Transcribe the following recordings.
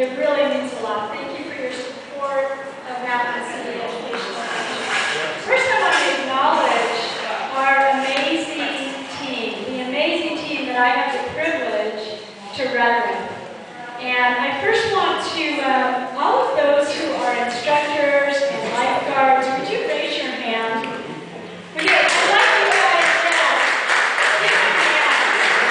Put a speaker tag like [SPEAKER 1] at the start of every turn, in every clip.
[SPEAKER 1] It really means a lot. Thank you for your support of Mountain City Education. First, I want to acknowledge our amazing team, the amazing team that I have the privilege to run with. And I first want to, all of those who are instructors and lifeguards, would you raise your hand? I'd like you guys, give me a hand.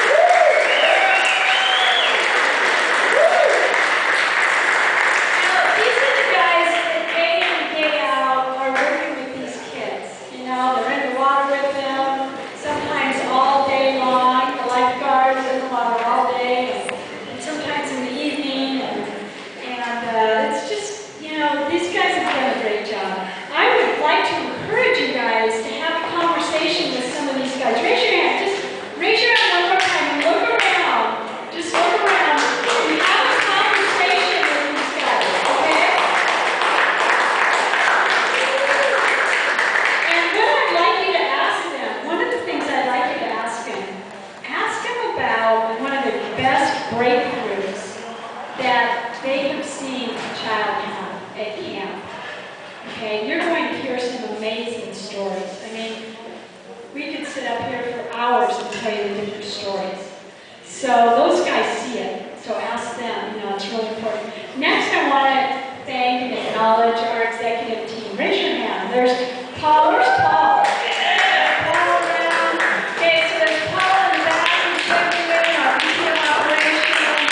[SPEAKER 1] Now, these are the guys that day in and day out are working with these kids. You know, they're in the water with them, sometimes all day long. The lifeguards in the water all day, and sometimes in the evening. And it's just, you know, these guys have done a great job. I would like to encourage you guys to have a conversation with some of these guys. Raise your hand. Just raise your hand one more time and look around. Just look around and have a conversation with these guys, okay? And what I'd like you to ask them, one of the things I'd like you to ask them about one of the best breakthroughs that they have seen a child have at camp. Okay, you're going to hear some amazing stories. I mean, we could sit up here for hours and tell you the different stories. So those guys see it. So ask them, you know, it's really important. Next, I want to thank and acknowledge our executive team. Raise your hand. There's Paul. Where's Paul? Paul around. Okay, so there's Paul in the back who's working with our VP of operations.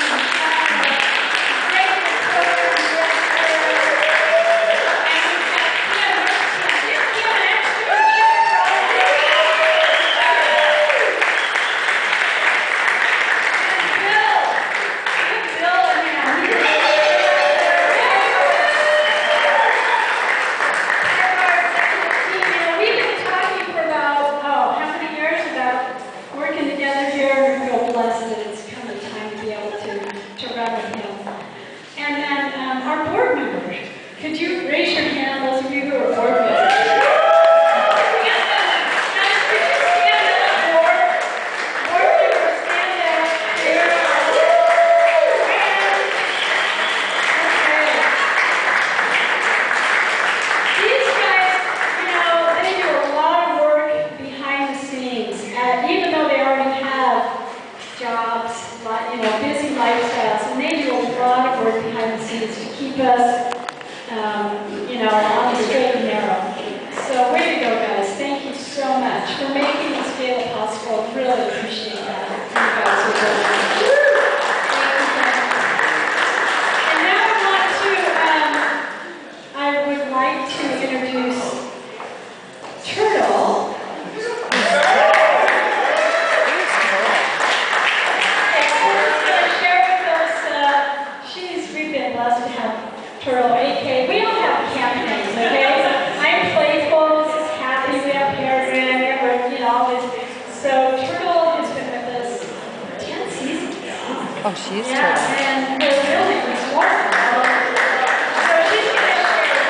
[SPEAKER 2] Oh, she's Turtle.
[SPEAKER 1] And her building was warm. So she's going to share.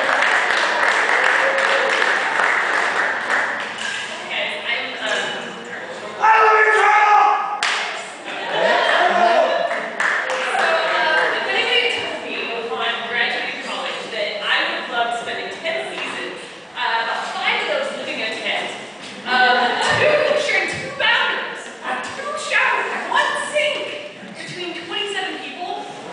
[SPEAKER 3] Okay, I'm
[SPEAKER 4] I love you, Turtle!
[SPEAKER 3] if anybody told me upon graduating college that I would love spending 10 seasons, about 5 of those living in a tent, sharing 2 bathrooms, 2 showers, 1 sink, between 27 people,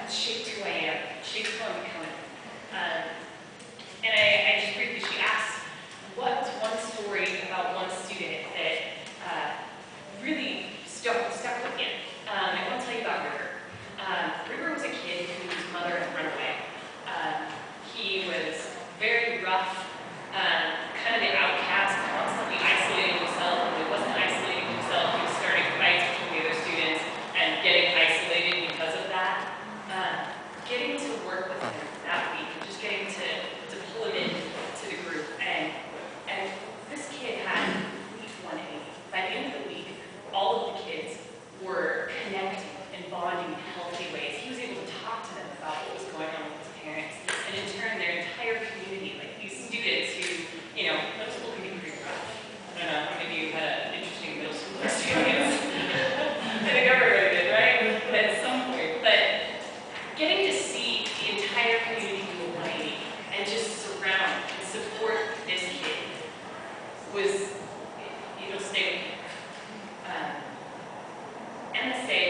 [SPEAKER 3] shaped who I am, shaped who I'm becoming. And I just briefly, she asked, what's one story about one student that really stuck with you? I want to tell you about River. River was a kid whose mother had run away. He was very rough, kind of the outcast, constantly isolating himself. When he wasn't isolating himself, he was starting fights between the other students and getting isolated because of that. Getting to work with him that week, just getting to pull him into the group, and this kid had week 180. By the end of the week, all of the kids were connecting and bonding in healthy ways. He was able to talk to them about what was going on with his parents, and in turn, their entire community, like these students who, you know, middle school can be pretty rough. I don't know, how many of you had an interesting middle school experience? I think everybody did, right? At some point. But getting to see the entire community do a 180 and just surround and support this kid was, it'll stay with me. MSA